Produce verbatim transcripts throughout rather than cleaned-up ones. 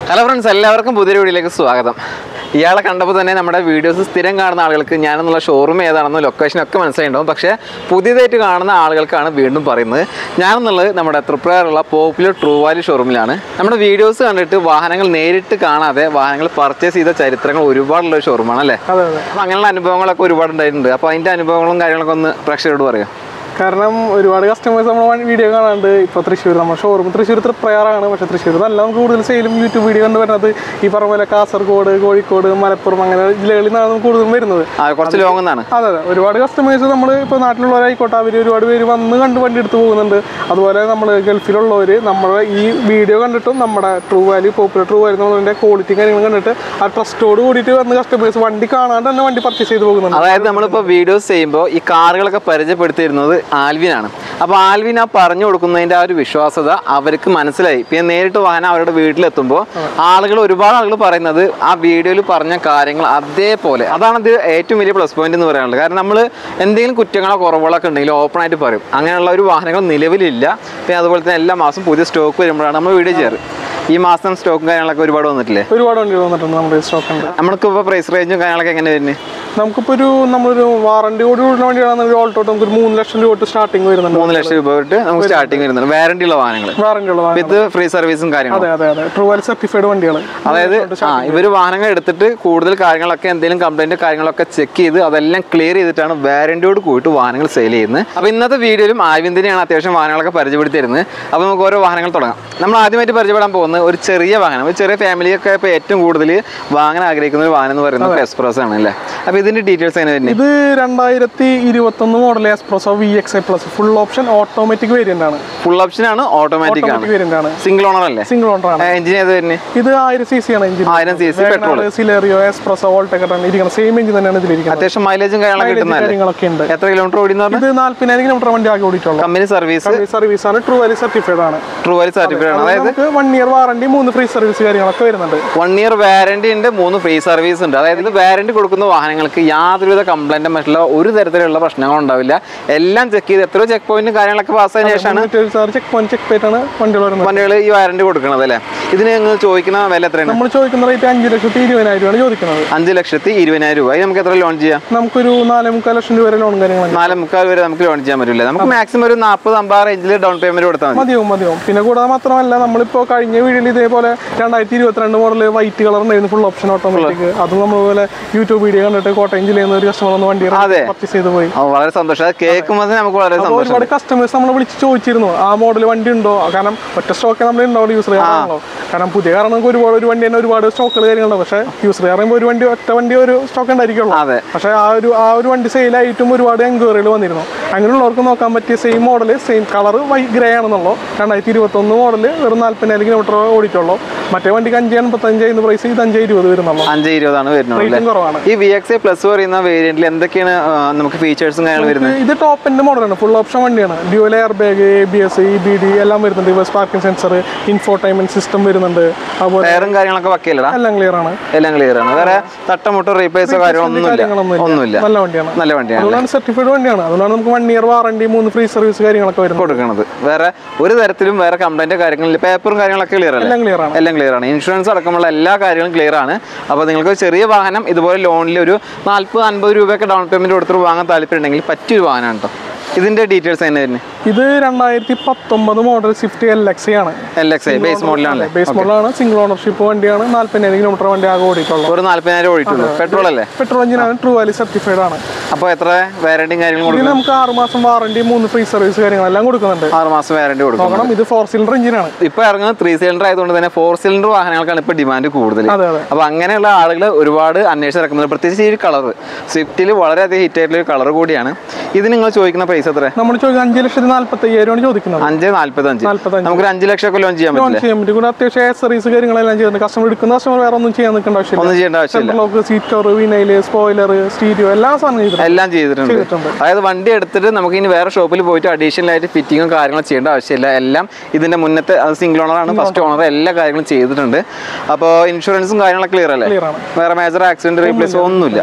Hello friends, എല്ലാവർക്കും പുതിയൊരു വീഡിയോയിലേക്ക് സ്വാഗതം. ഇയാളെ കണ്ടപ്പോൾ തന്നെ നമ്മുടെ വീഡിയോസ് സ്ഥിരം കാണുന്ന ആളുകൾക്ക് ഞാനെന്നുള്ള ഷോറൂം ഏതാണെന്നോ ലൊക്കേഷൻ ഒക്കെ മനസ്സിലായിട്ടുണ്ടാവും. പക്ഷേ പുതിയതായിട്ട് കാണുന്ന ആളുകൾക്കാണ് വീണ്ടും പറയുന്നത്. ഞാനെന്നുള്ളത് നമ്മുടെ തൃപ്രയാറുള്ള പോപ്പുലർ ട്രൂ വാല്യൂ ഷോറൂമിലാണ്. നമ്മുടെ വീഡിയോസ് കണ്ടിട്ട് വാഹനങ്ങൾ നേരിട്ട് കാണാതെ വാഹനങ്ങൾ പർച്ചേസ് ചെയ്ത ചരിത്രങ്ങൾ ഒരുപാടുള്ള ഷോറൂമാണ് അല്ലേ? അപ്പോൾ അങ്ങനെയുള്ള അനുഭവങ്ങളൊക്കെ ഒരുപാട് ഉണ്ടായിട്ടുണ്ട്. അപ്പോൾ അതിൻ്റെ അനുഭവങ്ങളും കാര്യങ്ങളൊക്കെ ഒന്ന് പ്രേക്ഷകരോട് പറയാം. കാരണം ഒരുപാട് കസ്റ്റമേഴ്സ് നമ്മൾ വീഡിയോ കാണാണ്ട് ഇപ്പോൾ തൃശ്ശൂർ നമ്മുടെ ഷോറൂം തൃശ്ശൂർ തൃപ്രയാറാണ്. പക്ഷേ തൃശ്ശൂർ നല്ല നമുക്ക് കൂടുതൽ സെയിലും യൂട്യൂബ് വീഡിയോ കണ്ട് വരുന്നത് ഈ പറഞ്ഞ പോലെ കാസർഗോഡ്, കോഴിക്കോട്, മലപ്പുറം അങ്ങനെ ജില്ലകളിൽ നിന്നാണ് നമുക്ക് കൂടുതലും വരുന്നത്. കുറച്ച് ലോങ് എന്നാണ്. അതെ അതെ ഒരുപാട് കസ്റ്റമേഴ്സ് നമ്മൾ ഇപ്പോൾ നാട്ടിലുള്ളവരായിക്കോട്ടെ അവർ ഒരുപാട് പേര് വന്ന് കണ്ട് വണ്ടി എടുത്ത് പോകുന്നുണ്ട്. അതുപോലെ നമ്മൾ ഗൾഫിലുള്ളവർ നമ്മുടെ ഈ വീഡിയോ കണ്ടിട്ടും നമ്മുടെ true value popular true value നമ്മളതിൻ്റെ ക്വാളിറ്റി കാര്യങ്ങൾ കണ്ടിട്ട് ആ ട്രസ്റ്റോട് കൂടിയിട്ട് വന്ന് കസ്റ്റമേഴ്സ് വണ്ടി കാണാണ്ട് തന്നെ വണ്ടി പർച്ചേസ് ചെയ്ത് പോകുന്നുണ്ട്. അതായത് നമ്മളിപ്പോൾ വീഡിയോസ് ചെയ്യുമ്പോൾ ഈ കാറുകളൊക്കെ പരിചയപ്പെടുത്തിയിരുന്നത് ആൽവിനാണ്. അപ്പോൾ ആൽവിൻ ആ പറഞ്ഞു കൊടുക്കുന്നതിൻ്റെ ആ ഒരു വിശ്വാസത അവർക്ക് മനസ്സിലായി. പിന്നെ നേരിട്ട് വാഹനം അവരുടെ വീട്ടിലെത്തുമ്പോൾ ആളുകൾ ഒരുപാട് ആളുകൾ പറയുന്നത് ആ വീഡിയോയിൽ പറഞ്ഞ കാര്യങ്ങൾ അതേപോലെ അതാണ് ഇത് ഏറ്റവും വലിയ പ്ലസ് പോയിന്റ് എന്ന് പറയാനുള്ളത്. കാരണം നമ്മൾ എന്തെങ്കിലും കുറ്റങ്ങളോ കുറവുകളൊക്കെ ഉണ്ടെങ്കിൽ ഓപ്പൺ ആയിട്ട് പറയും. അങ്ങനെയുള്ള ഒരു വാഹനങ്ങൾ നിലവിലില്ല. പിന്നെ അതുപോലെ തന്നെ എല്ലാ മാസം പുതിയ സ്റ്റോക്ക് വരുമ്പോഴാണ് നമ്മൾ വീഡിയോ ചെയ്യാറ്. ഈ മാസം സ്റ്റോക്കും കാര്യങ്ങളൊക്കെ ഒരുപാട് വന്നിട്ടില്ലേ? ഒരുപാട് വണ്ടി വന്നിട്ടുണ്ട് നമ്മുടെ സ്റ്റോക്ക് ഉണ്ട്. നമുക്കിപ്പോൾ പ്രൈസ് റേഞ്ചും കാര്യങ്ങളൊക്കെ എങ്ങനെ വരുന്നത്? നമുക്കിപ്പോൾ ഒരു നമ്മളൊരു വാറണ്ടിയോട് കൂടിയ വണ്ടിയാണെങ്കിൽ ഓൾട്ടോട്ട് നമുക്ക് ഒരു മൂന്ന് ലക്ഷം രൂപ തൊട്ട് സ്റ്റാർട്ടിങ് വരുന്നുണ്ട്. മൂന്ന് ലക്ഷം രൂപ തൊട്ട് നമുക്ക് സ്റ്റാർട്ടിങ് വരുന്നുണ്ട്. വാറണ്ടി ഉള്ള വാഹനങ്ങൾ, വാറണ്ടി ഉള്ള വിത്ത് ഫ്രീ സർവീസും കാര്യങ്ങളും. അതെ അതെ അതെ ട്രൂ വാല്യൂ സർട്ടിഫൈഡ് വണ്ടികൾ. അതായത് ആ ഇവർ വാഹനങ്ങൾ എടുത്തിട്ട് കൂടുതൽ കാര്യങ്ങളൊക്കെ എന്തെങ്കിലും കംപ്ലൈന്റ് കാര്യങ്ങളൊക്കെ ചെക്ക് ചെയ്ത് അതെല്ലാം ക്ലിയർ ചെയ്തിട്ടാണ് വാറണ്ടിയോട് കൂടിയിട്ട് വാഹനങ്ങൾ സെയിൽ ചെയ്യുന്നത്. അപ്പോൾ ഇന്നത്തെ വീഡിയോയിലും ആൽവിന്ദിനെയാണ് അത്യാവശ്യം വാഹനങ്ങളൊക്കെ പരിചയപ്പെടുത്തി തരുന്നത്. അപ്പോൾ നമുക്ക് ഓരോ വാഹനങ്ങൾ തുടങ്ങാം. നമ്മൾ ആദ്യമായിട്ട് പരിചയപ്പെടാൻ പോകുന്നത് ഒരു ചെറിയ വാഹനം, ഒരു ചെറിയ ഫാമിലിയൊക്കെ ഇപ്പോൾ ഏറ്റവും കൂടുതൽ വാങ്ങാൻ ആഗ്രഹിക്കുന്ന ഒരു വാഹനം എന്ന് പറയുന്നത് എക്സ്പ്രസ് ആണ് അല്ലേ? അപ്പോൾ ഇതിന്റെ ഡീറ്റെയിൽസ് എങ്ങനെ വരുന്നത്? ഇത് രണ്ടായിരത്തി ഇരുപത്തൊന്ന് model Spresso V X I plus full option automatic variant ആണ്. ഫുൾ ഓപ്ഷൻ ആണ്, ഓട്ടോമാറ്റിക് ആണ്, സിംഗിൾ ഓണർ അല്ലേ? സിംഗിൾ ഓണർ ആണ്. എഞ്ചിൻ ഏത് വരുന്നത്? ഇത് ആയിരം സി സി ആണ് എഞ്ചിൻ. ആയിരം C C petrol Celerio Spresso വോൾട്ടേക്ക് ഇരിക്കുന്ന സെയിം എഞ്ചിൻ തന്നെയാണ് ഇതിലിരിക്കുന്നത്. അത്യാവശ്യം മൈലേജും കാര്യങ്ങളൊക്കെ ഉണ്ട്. എത്ര കിലോമീറ്റർ ഓടിയെന്ന്? ഇത് നാല്പതിനായിരം കിലോമീറ്റർ വണ്ടി ആകെ ഓടിയിട്ടുള്ളൂ. കമ്പനി സർവീസ് സർവീസ് ആണ്. ട്രൂ വാല്യൂ സർട്ടിഫൈഡ് ആണ്. ട്രൂ വാല്യൂ സർട്ടിഫൈഡ് ആണ്. അതായത് വൺ ഇയർ വാറണ്ടി, മൂന്ന് ഫ്രീ സർവീസ് കാര്യങ്ങളൊക്കെ വരുന്നുണ്ട്. വൺ ഇയർ വാറണ്ടി ഉണ്ട്, മൂന്ന് ഫ്രീ സർവീസ് ഉണ്ട്. അതായത് ഇത് വാറണ്ടി കൊടുക്കുന്ന വാഹനങ്ങൾക്ക് യാതൊരുവിധ കംപ്ലൈന്റും മറ്റുള്ള ഒരു തരത്തിലുള്ള പ്രശ്നങ്ങളും ഉണ്ടാവില്ല. എല്ലാം ചെക്ക് ചെയ്ത് എത്രയോ ചെക്ക് പോയിന്റും കാര്യങ്ങളൊക്കെ പാസ്സായതിനു ശേഷമാണ് ചെക്ക് പോയിന്റ് ചെക്ക് ചെയ്തിട്ടാണ് വണ്ടികൾ ഈ വാറണ്ടി കൊടുക്കുന്നത് അല്ലേ? ഇതിന് നിങ്ങൾ ചോദിക്കുന്ന വില എത്രയാണ്? നമ്മൾ ചോദിക്കുന്ന റേറ്റ് അഞ്ച് ലക്ഷത്തി ഇരുപതിനായിരം രൂപയാണ് ചോദിക്കുന്നത്. അഞ്ച് ലക്ഷത്തി ഇരുപതിനായിരം രൂപ. നമുക്ക് എത്ര ലോൺ ചെയ്യാം? നമുക്കൊരു നാല് മുക്കാൽ ലക്ഷം രൂപ വരെ ലോൺ കാര്യങ്ങൾ നാല് മുക്കാൽ വരെ നമുക്ക് ലോൺ ചെയ്യാൻ പറ്റില്ല. നമുക്ക് മാക്സിമം ഒരു നാൽപ്പത് അമ്പത് റേഞ്ചിൽ ഡൗൺ പേയ്മെന്റ് കൊടുത്താൽ മതിയാവും മതിയാവും. പിന്നെ കൂടാതെ മാത്രമല്ല നമ്മളിപ്പോൾ കഴിഞ്ഞ വീഡിയോയിൽ ഇതേപോലെ രണ്ടായിരത്തി ഇരുപത്തിരണ്ട് മോഡൽ വൈറ്റ് കളർ ഉണ്ടായിരുന്നു ഫുൾ ഓപ്ഷൻ ഓട്ടോമാറ്റിക്. അതും നമ്മളതുപോലെ യൂട്യൂബ് വീഡിയോ കണ്ടിട്ട് കോട്ടയം ജില്ലയിൽ നിന്ന് ഒരു കസ്റ്റമർ ഒന്ന് വണ്ടി പർച്ചേസ് ചെയ്ത് പോയി. വളരെ സന്തോഷം. അത് കേൾക്കുമ്പോൾ നമുക്ക് വളരെ സന്തോഷം. ഒരുപാട് കസ്റ്റമേഴ്സ് നമ്മളെ വിളിച്ച് ചോദിച്ചിരുന്നു ആ മോഡൽ വണ്ടി ഉണ്ടോ. കാരണം ഒറ്റ സ്റ്റോക്കെ നമ്മൾ ഉണ്ടാവും യൂസർ ചെയ്യാറുണ്ടോ. കാരണം പുതിയ കാരണം നമുക്ക് ഒരുപാട് ഒരു വണ്ടി തന്നെ ഒരുപാട് സ്റ്റോക്കുകൾ കാര്യങ്ങളുണ്ട്. പക്ഷേ യൂസർ പറയുമ്പോൾ ഒരു വണ്ടി ഒറ്റ വണ്ടി ഒരു സ്റ്റോക്ക് ഉണ്ടായിരിക്കുള്ളൂ. പക്ഷേ ആ ഒരു ആ ഒരു വണ്ടി സെയിലായിട്ടും ഒരുപാട് എൻക്വയറികൾ വന്നിരുന്നു. അങ്ങനെയുള്ളവർക്ക് നോക്കാൻ പറ്റിയ same model same colour white grey ആണെന്നുള്ളൂ. രണ്ടായിരത്തി ഇരുപത്തൊന്ന് മോഡൽ വെറും നാല്പതിനായിരം കിലോമീറ്റർ ഓടിയിട്ടുള്ളൂ. മറ്റേ വണ്ടിക്ക് അഞ്ച് എൺപത്തഞ്ച് എന്ന പ്രൈസ് ഇത് അഞ്ച് ഇരുപത് വരുന്നുള്ളൂ. അഞ്ച് ഇരുപതാണ് വരുന്നത്. കുറവാണ്. ഈ വി എക്സ് ഐ പ്ലസ് പറയുന്ന വേരിയന്റിൽ എന്തൊക്കെയാണ് നമുക്ക് ഫീച്ചേഴ്സും കാര്യങ്ങളും വരുന്നത്? ഇത് ടോപ്പ് എൻഡ് മോഡലാണ്, ഫുൾ ഓപ്ഷൻ വണ്ടിയാണ്. Dual air bag, A B S, E B D എല്ലാം വരുന്നുണ്ട്. Reverse parking sensor, infotainment system വരുന്നുണ്ട്. അതുപോലെ ടയറും കാര്യങ്ങളൊക്കെ വക്കയില്ലടാ, എല്ലാം ക്ലിയർ ആണ്. എല്ലാം ക്ലിയർ ആണ്. വേറെ തട്ടമുട്ടോ റീപ്ലേസോ കാര്യങ്ങളൊന്നുമില്ല. ഒന്നുമില്ല. നല്ല വണ്ടിയാണ്. നല്ല വണ്ടിയാണ്. അതുകൊണ്ടാണ് സർട്ടിഫൈഡ് വണ്ടിയാണ്. അതുകൊണ്ടാണ് നമുക്ക് വൺ ഇയർ വാറണ്ടി, മൂന്ന് ഫ്രീ സർവീസ് കാര്യങ്ങളൊക്കെ വരുന്നത് കൊടുക്കുന്നത്. വേറെ ഒരു തരത്തിലും വേറെ കംപ്ലൈന്റ് കാര്യങ്ങളില്ല. പേപ്പറും കാര്യങ്ങളൊക്കെ ക്ലിയർ അല്ലേ? എല്ലാം ക്ലിയർ ആണ്. എല്ലാം ക്ലിയർ ആണ്. ഇൻഷുറൻസ് അടക്കമുള്ള എല്ലാ കാര്യങ്ങളും ക്ലിയർ ആണ്. അപ്പോൾ നിങ്ങൾക്ക് ചെറിയ വാഹനം ഇതുപോലെ ലോണിൽ ഒരു നാൽപ്പത് അൻപത് രൂപയൊക്കെ ഡൗൺ പേയ്മെന്റ് കൊടുത്തിട്ട് വാങ്ങാൻ താല്പര്യമുണ്ടെങ്കിൽ പറ്റിയൊരു വാഹനമാണ് കേട്ടോ. ഇതിന്റെ ഡീറ്റെയിൽസ് തന്നെ തന്നെ ഇത് രണ്ടായിരത്തി പത്തൊമ്പത് മോഡൽ സ്വിഫ്റ്റ് എൽ എക്സ് ആണ്. എൽ എക്സ് ബേസ് മോഡലാണ്. ബേസ് മോഡലാണ്. സിംഗിൾ ഓണർഷിപ്പ് വണ്ടിയാണ്. നാല്പതിനായിരം കിലോമീറ്റർ വണ്ടി ആകെ ഓടിയിട്ടുള്ളൂ. ഒരു നാല്പതിനായിരം ഓടിയിട്ടുള്ളൂ. പെട്രോൾ അല്ലേ? പെട്രോൾ എഞ്ചിനാണ്. ട്രൂ വാല്യൂ സർട്ടിഫൈഡ് ആണ്. അപ്പോൾ എത്ര വാറണ്ടിയും കാര്യങ്ങളും നമുക്ക് ആറ് മാസം വാറണ്ടി, മൂന്ന് ഫ്രീ സർവീസ് കാര്യങ്ങളെല്ലാം കൊടുക്കുന്നുണ്ട്. ആറ് മാസം വാറണ്ടി കൊടുക്കണം. ഇത് ഫോർ സിലിണ്ടർ എഞ്ചിനാണ്. ഇപ്പൊ ഇറങ്ങുന്നത് ത്രീ സിലിണ്ടർ ആയതുകൊണ്ട് തന്നെ ഫോർ സിലിണ്ടർ വാഹനങ്ങൾക്കാണ് ഇപ്പൊ ഡിമാൻഡ് കൂടുതൽ. അപ്പൊ അങ്ങനെയുള്ള ആളുകൾ ഒരുപാട് അന്വേഷിച്ച് ഇറക്കുന്നത്. പ്രത്യേകിച്ച് ഈ കളർ സ്വിഫ്റ്റിൽ വളരെയധികം ഹിറ്റ് ആയിട്ടുള്ള ഒരു കളർ കൂടിയാണ്. ഇത് നിങ്ങൾ ചോദിക്കുന്ന പ്രൈസ് എത്ര? നമ്മൾ ചോദിക്കുന്നത് അഞ്ച് ലക്ഷത്തി നാല്പത്തി അയ്യായിരം ചോദിക്കുന്നത്. അഞ്ച് നാല്പത്തി അഞ്ച് നമുക്ക് ഒരു അഞ്ച് ലക്ഷം ഒക്കെ ലോൺ ചെയ്യാൻ പറ്റും. കൂടെ അത്യാവശ്യം ആക്സറീസ് കാര്യങ്ങളെല്ലാം ചെയ്യുന്നത്. കസ്റ്റമർ എടുക്കുന്ന കസ്റ്റമർ വേറെ ഒന്നും ചെയ്യാൻ നിൽക്കേണ്ട ആവശ്യമില്ല. ഒന്നും ചെയ്യേണ്ട ആവശ്യമില്ല. Seat cover, vinyl, spoiler, stereo എല്ലാ സാധനം എല്ലാം ചെയ്തിട്ടുണ്ട്. അതായത് വണ്ടി എടുത്തിട്ട് നമുക്ക് ഇനി വേറെ ഷോപ്പിൽ പോയിട്ട് അഡീഷണൽ ആയിട്ട് ഫിറ്റിങ്ങും കാര്യങ്ങളും ചെയ്യേണ്ട ആവശ്യമില്ല. എല്ലാം ഇതിന്റെ മുന്നത്തെ അത് സിംഗിൾ ഓണറാണ്, ഫസ്റ്റ് ഓണർ, എല്ലാ കാര്യങ്ങളും ചെയ്തിട്ടുണ്ട്. അപ്പോൾ ഇൻഷുറൻസും കാര്യങ്ങളൊക്കെ ക്ലിയർ അല്ലേ? വേറെ മേജർ ആക്സിഡന്റ് റീപ്ലേസ് ഒന്നുമില്ല.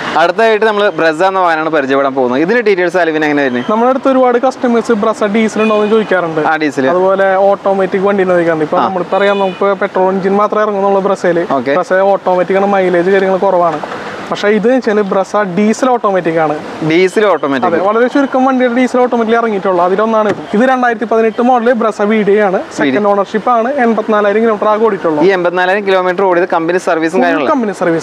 അടുത്തായിട്ട് നമ്മൾ ബ്രസ എന്ന വാഹനമാണ് പരിചയപ്പെടാൻ പോകുന്നത്. ഇതിന്റെ ഡീറ്റെയിൽസ് ആൽവിൻ എങ്ങനെ വരുന്നത്? നമ്മുടെ അടുത്ത് ഒരുപാട് കസ്റ്റമേഴ്സ് ബ്രസ ഡീസൽ ഉണ്ടോ എന്ന് ചോദിക്കാറുണ്ട്. ആ ഡീസൽ അതുപോലെ ഓട്ടോമാറ്റിക് വണ്ടി ചോദിക്കാറുണ്ട്. ഇപ്പൊ നമ്മളിപ്പോ അറിയാം, നമുക്ക് പെട്രോൾ എഞ്ചിൻ മാത്രമേ ഇറങ്ങുന്നുള്ളൂ ബ്രസയില്. ബ്രസ ഓട്ടോമാറ്റിക് ആണ്, മൈലേജ് കാര്യങ്ങൾ കുറവാണ്. പക്ഷേ ഇത് വെച്ചാൽ ബ്രസ ഡീസൽ ഓട്ടോമാറ്റിക് ആണ്. ഡീസൽ ഓട്ടോമാറ്റിക് വളരെ ചുരുക്കം വണ്ടിയുടെ ഡീസൽ ഓട്ടോമാറ്റിക് ഇറങ്ങിയിട്ടുള്ളൂ. അതിലൊന്നാണ് ഇത്. ഇത് രണ്ടായിരത്തി പതിനെട്ട് മോഡല് ബ്രസ വീഡിയോ ആണ്. സെക്കൻഡ് ഓണർഷിപ്പ് ആണ്. എൺപത്തിനാലായിരം കിലോമീറ്റർ ആകെ ഓടിയിട്ടുള്ളൂ. ഈ എൺപത്തിനാലായിരം കിലോമീറ്റർ ഓടിയത് കമ്പനി സർവീസും കമ്പനി സർവീസ്,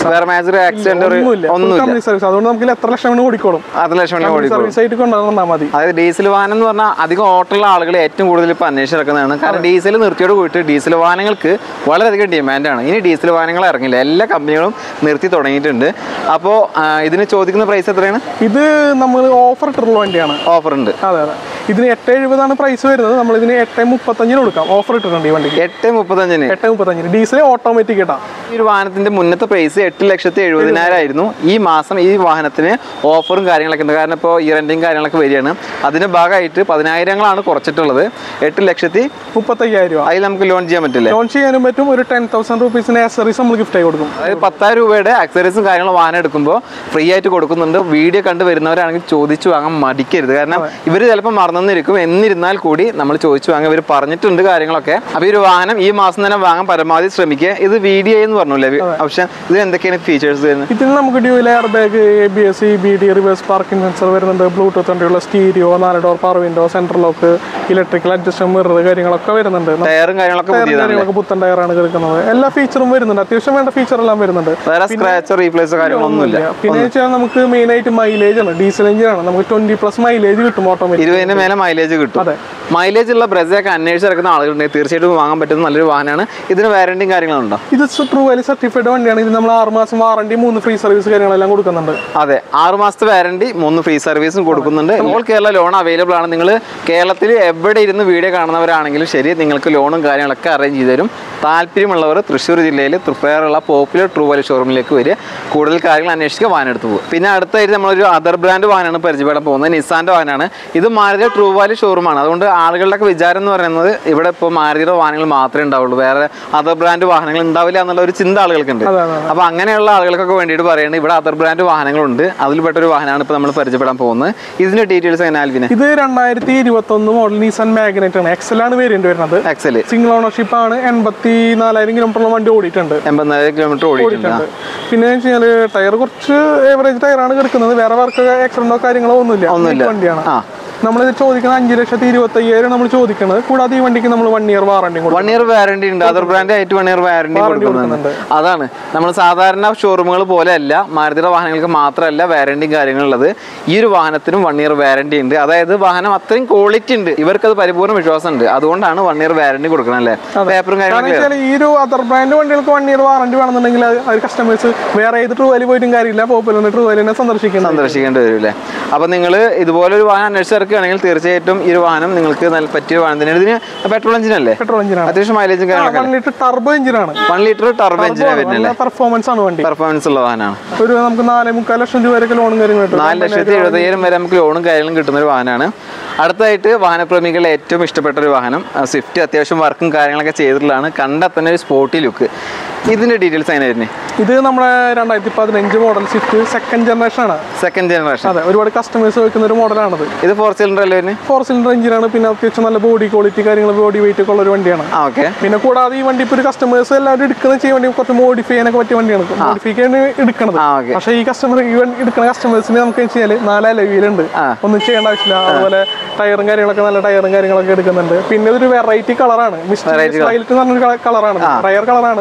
കമ്പനി സർവീസ്. അതുകൊണ്ട് നമുക്ക് എത്ര ലക്ഷം വേണം ഓടിക്കോളും. സർവീസ് ആയിട്ട് കൊണ്ടുവന്നാൽ മതി. അതായത് ഡീസൽ വാഹനം എന്ന് പറഞ്ഞാൽ അധികം ഓട്ടമുള്ള ആളുകൾ ഏറ്റവും കൂടുതൽ ഇപ്പൊ അന്വേഷിച്ചിറക്കുന്നതാണ്. കാരണം ഡീസൽ നിർത്തിയോട് പോയിട്ട് ഡീസൽ വാഹനങ്ങൾക്ക് വളരെയധികം ഡിമാൻഡാണ്. ഇനി ഡീസൽ വാഹനങ്ങൾ ഇറങ്ങില്ല, എല്ലാ കമ്പനികളും നിർത്തി തുടങ്ങിയിട്ടുണ്ട്. അപ്പോൾ ഇതിന് ചോദിക്കുന്ന പ്രൈസ് എത്രയാണ്? ഇത് നമ്മൾ ഓഫർ ഇട്ടിട്ടുള്ള വണ്ടിയാണ്. ഓഫർ ഉണ്ട്. അതെ അതെ. ഇതിന് എട്ട് എഴുപതാണ് പ്രൈസ് വരുന്നത്. നമ്മൾ ഇതിന് എട്ട് മുപ്പത്തഞ്ചിന് കൊടുക്കാം. ഓഫർ ഇട്ടിട്ടുണ്ട് ഈ വണ്ടിക്ക്. എട്ട് മുപ്പത്തഞ്ചിന് എട്ട് മുപ്പത്തഞ്ചിന് ഡീസൽ ഓട്ടോമാറ്റിക് ഇട്ടാ. ഈ ഒരു വാഹനത്തിന്റെ മുന്നത്തെ പ്രൈസ് എട്ട് ലക്ഷത്തി എഴുപതിനായിരം ആയിരുന്നു. ഈ മാസം ഈ വാഹനത്തിന് ഓഫറും കാര്യങ്ങളൊക്കെ ഉണ്ട്. കാരണം ഇപ്പോൾ ഈ റെന്റിങ് കാര്യങ്ങളൊക്കെ വരികയാണ്. അതിന്റെ ഭാഗമായിട്ട് പതിനായിരങ്ങളാണ് കുറച്ചിട്ടുള്ളത്. എട്ട് ലക്ഷത്തി മുപ്പത്തയ്യായിരം രൂപ. അതിൽ നമുക്ക് ലോൺ ചെയ്യാൻ പറ്റില്ല. ലോൺ ചെയ്യാനും പറ്റും. ഒരു ടെൻ തൗസൻഡ് റുപ്പീസിന് ആക്സറീസ് നമ്മൾ ഗിഫ്റ്റ് ആയി കൊടുക്കും. അതായത് പത്തായിരം രൂപയുടെ ആക്സറീസും കാര്യങ്ങളും വാഹനം എടുക്കുമ്പോൾ ഫ്രീ ആയിട്ട് കൊടുക്കുന്നുണ്ട്. വീഡിയോ കണ്ടു വരുന്നവരാണെങ്കിൽ ചോദിച്ചു വാങ്ങാൻ മടിക്കരുത്. കാരണം ഇവർ ചിലപ്പോൾ മറന്നിരിക്കും. എന്നിരുന്നാൽ കൂടി നമ്മൾ ചോദിച്ചു വാങ്ങാൻ ഇവർ പറഞ്ഞിട്ടുണ്ട് കാര്യങ്ങളൊക്കെ. അപ്പോൾ ഈ ഒരു വാഹനം ഈ മാസം തന്നെ വാങ്ങാൻ പരമാവധി ശ്രമിക്കുക. ഇത് വീഡിയോ എന്ന് പറഞ്ഞില്ലേ, പക്ഷെ ഇത് എന്തൊക്കെയാണ് ഫീച്ചേഴ്സ് വരുന്നത്? ഇതിൽ നമുക്ക് dual air bag, A B S, E B D, reverse parking sensor വരുന്നുണ്ട്. ബ്ലൂടൂത്ത് വണ്ടിയുള്ള സ്റ്റീരിയോ, നാല് door power window, central lock, electrical adjustment mirror കാര്യങ്ങളൊക്കെ വരുന്നുണ്ട്. ടയറും കാര്യങ്ങളൊക്കെ പുത്തൻ ടയറാണ് കിടക്കുന്നത്. എല്ലാ ഫീച്ചറും വരുന്നുണ്ട്. അത്യാവശ്യം വേണ്ട ഫീച്ചർ എല്ലാം വരുന്നുണ്ട്. സ്ക്രാച്ചോ റീപ്ലേസോ കാര്യങ്ങളൊന്നുമില്ല. പിന്നെ വെച്ചാൽ നമുക്ക് മെയിൻ ആയിട്ട് മൈലേജ് ആണ്. ഡീസൽ എഞ്ചിനാണ്. നമുക്ക് ട്വന്റി പ്ലസ് മൈലേജ് കിട്ടും. ഓട്ടോമാറ്റിക് ഇരുപതിന് മേലെ മൈലേജ് കിട്ടും. അതെ, മൈലേജ് ഉള്ള ബ്രസയൊക്കെ അന്വേഷിച്ചിറക്കുന്ന ആളുകളുണ്ടെങ്കിൽ തീർച്ചയായിട്ടും വാങ്ങാൻ പറ്റുന്ന നല്ലൊരു വാഹനമാണ്. ഇതിന് വാറന്റിയും കാര്യങ്ങളുണ്ടോ? ഇത് ട്രൂ വാല്യൂ സർട്ടിഫൈഡ് വണ്ടിയാണ്. ഇത് നമ്മൾ ആറ് മാസം വാറന്റി, മൂന്ന് ഫ്രീ സർവീസ് കാര്യങ്ങളെല്ലാം കൊടുക്കുന്നുണ്ട്. അതെ, ആറ് മാസത്തെ വാറന്റി, മൂന്ന് ഫ്രീ സർവീസും കൊടുക്കുന്നുണ്ട്. ഓൾ കേരള ലോൺ അവൈലബിൾ ആണ്. നിങ്ങൾ കേരളത്തിൽ എവിടെ ഇരുന്ന് വീഡിയോ കാണുന്നവരാണെങ്കിലും ശരി, നിങ്ങൾക്ക് ലോണും കാര്യങ്ങളൊക്കെ അറേഞ്ച് ചെയ്ത് തരും. താല്പര്യമുള്ളവർ തൃശ്ശൂർ ജില്ലയിൽ തൃപ്പയാറുള്ള പോപ്പുലർ ട്രൂ വാല്യൂ ഷോറൂമിലേക്ക് വരിക. കൂടുതൽ കാര്യങ്ങൾ അന്വേഷിക്കുക, വാഹനം എടുത്ത് പോകും. പിന്നെ അടുത്തായിട്ട് നമ്മളൊരു അതർ ബ്രാൻഡ് വാഹനമാണ് പരിചയപ്പെടാൻ പോകുന്നത്. നിസാന്റെ വാഹനമാണ്. ഇത് മാരുതിയുടെ ട്രൂ വാല്യൂ ഷോറൂമാണ്. അതുകൊണ്ട് ആളുകളുടെ വിചാരം എന്ന് പറയുന്നത് ഇവിടെ ഇപ്പോൾ മാരുതിയുടെ വാഹനങ്ങൾ മാത്രമേ ഉണ്ടാവുള്ളൂ, വേറെ അതർ ബ്രാൻഡ് വാഹനങ്ങൾ ഉണ്ടാവില്ല എന്നുള്ള ഒരു ചിന്ത ആളുകൾക്കുണ്ട്. അപ്പോൾ അങ്ങനെയുള്ള ആളുകൾക്കൊക്കെ വേണ്ടിയിട്ട് പറയുന്നത് ഇവിടെ അതർ ബ്രാൻഡ് വാഹനങ്ങളുണ്ട്. അതിൽപ്പെട്ട ഒരു വാഹനമാണ് ഇപ്പോൾ നമ്മൾ പരിചയപ്പെടാൻ പോകുന്നത്. ഇതിന്റെ ഡീറ്റെയിൽസ് എങ്ങനെ ആൽവിനെ? ഇത് രണ്ടായിരത്തി ഇരുപത്തി ഒന്ന് മോഡൽ നിസാൻ മാഗ്നറ്റ് ആണ്. എക്സൽ ആണ് വേരിയന്റ് വരുന്നത്. എക്സൽ സിംഗിൾ ഓണർഷിപ്പ് ആണ്. എൺപത്തി നാലായിരം കിലോമീറ്റർ വണ്ടി ഓടിയിട്ടുണ്ട്. എൺപത്തിനായിരം കിലോമീറ്റർ ഓടിയിട്ടുണ്ട്. പിന്നെ വെച്ചാൽ ടയർ കുറച്ച് ഏവറേജ് ടയറാണ് കിടക്കുന്നത്. വേറെ വർക്ക് ആക്സിഡന്റോ കാര്യങ്ങളോ ഒന്നുമില്ല. ഒന്നുമില്ല വണ്ടിയാണ്. നമ്മളിത് ചോദിക്കുന്നത് അഞ്ചു ലക്ഷത്തി ഇരുപത്തി അയ്യായിരം നമ്മൾ ചോദിക്കുന്നത്. കൂടാതെ ഈ വണ്ടിക്ക് നമ്മൾ one year warranty one year warranty ഉണ്ട്. അതർ ബ്രാൻഡ് ആയിട്ട് വൺ ഇയർ വാറണ്ടി കൊടുക്കുന്നുണ്ട്. അതാണ് നമ്മൾ സാധാരണ ഷോറൂമുകൾ പോലെ അല്ല, മാരുതിയുടെ വാഹനങ്ങൾക്ക് മാത്രമല്ല വാറണ്ടിയും കാര്യങ്ങളുള്ളത്. ഈ ഒരു വാഹനത്തിനും വൺ ഇയർ വാറണ്ടി ഉണ്ട്. അതായത് വാഹനം അത്രയും ക്വാളിറ്റി ഉണ്ട്, ഇവർക്കത് പരിപൂർണ്ണ വിശ്വാസം ഉണ്ട്. അതുകൊണ്ടാണ് വൺ ഇയർ വാറണ്ടി കൊടുക്കണം അല്ലേ? പേപ്പറും കാര്യങ്ങളും. ഈ ഒരു അതർ ബ്രാൻഡ് വണ്ടികൾക്ക് വൺ ഇയർ വാറണ്ടി വേണമെന്നുണ്ടെങ്കിൽ അത് കസ്റ്റമേഴ്സ് വേറെ ഏത് ട്രൂ വാല്യൂ പോയിട്ടും കാര്യമില്ല, പോപ്പുലർ ട്രൂ വാല്യൂനെ സന്ദർശിക്കണം സന്ദർശിക്കേണ്ടി വരും അല്ലേ? അപ്പൊ നിങ്ങൾ ഇതുപോലൊരു വാഹനം അന്വേഷിച്ച് ണെങ്കിൽ തീർച്ചയായിട്ടും ഈ ഒരു വാഹനം നിങ്ങൾക്ക് നല്ല പറ്റിയ വാഹനം തന്നെയാണ്. ഇതിന് പെട്രോൾ എഞ്ചിൻ അല്ലേ? പെട്രോൾ എഞ്ചിനാണ്. അത്യാവശ്യം മൈലേജും കാര്യങ്ങളൊക്കെ. ടർബോ എഞ്ചിനാണ്. വൺ ലിറ്റർ ടർബോ എഞ്ചിനാണ് വരുന്നത്. പെർഫോമൻസ് ആണ് വണ്ടി. പെർഫോമൻസ് ഉള്ള വാഹനമാണ്. ഒരു നമുക്ക് നാല് മുക്കാൽ ലക്ഷം രൂപ വരെ ലോണും കാര്യങ്ങളും നാല് ലക്ഷത്തി എഴുപത്തി അയ്യായിരം വരെ നമുക്ക് ലോണും കാര്യങ്ങളും കിട്ടുന്ന ഒരു വാഹനമാണ്. അടുത്തായിട്ട് വാഹനപ്രേമികളുടെ ഏറ്റവും ഇഷ്ടപ്പെട്ട ഒരു വാഹനം സ്വിഫ്റ്റ്. അത്യാവശ്യം വർക്കും കാര്യങ്ങളൊക്കെ ചെയ്തിട്ടുള്ളതാണ്. കണ്ടാൽ തന്നെ ഒരു സ്പോർട്ടി ലുക്ക്. ഇതിന്റെ ഡീറ്റെയിൽസ് എങ്ങനെ വരുന്നത്? ഇത് നമ്മുടെ രണ്ടായിരത്തി പതിനഞ്ച് മോഡൽ സ്വിഫ്റ്റ് സെക്കൻഡ് ജനറേഷൻ ആണ്. Second generation. അതെ, ഒരുപാട് കസ്റ്റമേഴ്സ് വെക്കുന്ന ഒരു മോഡലാണത്. ഇത് ഫോർ സിലിണ്ടർ അല്ലേ വരുന്നത്? ഫോർ സിലിണ്ടർ എഞ്ചിനാണ്. പിന്നെ അത്യാവശ്യം നല്ല ബോഡി ക്വാളിറ്റി കാര്യങ്ങൾ, ബോഡി വെയിറ്റ് ഒക്കെ ഉള്ള ഒരു വണ്ടിയാണ്. ഓക്കെ. പിന്നെ കൂടാതെ ഈ വണ്ടി ഇപ്പോൾ ഒരു കസ്റ്റമേഴ്സ് എല്ലാവരും എടുക്കുന്ന ചെയ്യാൻ വേണ്ടി കുറച്ച് മോഡിഫൈ ചെയ്യാനൊക്കെ പറ്റിയ വണ്ടിയാണ്. മോഡിഫൈ ചെയ്യാൻ എടുക്കുന്നത്. പക്ഷേ ഈ കസ്റ്റമർ ഈ എടുക്കുന്ന കസ്റ്റമേഴ്സിന് നമുക്ക് വെച്ചാൽ നാല് അലവിയിലുണ്ട്, ഒന്നും ചെയ്യേണ്ട ആവശ്യമില്ല. അതുപോലെ ടയറും കാര്യങ്ങളൊക്കെ നല്ല ടയറും കാര്യങ്ങളൊക്കെ എടുക്കുന്നുണ്ട്. പിന്നെ ഇതൊരു വെറൈറ്റി കളറാണ്. മിസ്റ്റർ വയലറ്റ് എന്ന് പറഞ്ഞൊരു കളറാണ്, റയർ കളറാണ്.